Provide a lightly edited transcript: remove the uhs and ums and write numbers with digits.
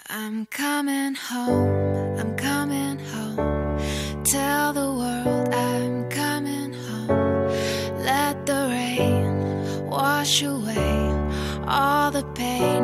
I'm coming home, I'm coming home. Tell the world I'm coming home. Let the rain wash away all the pain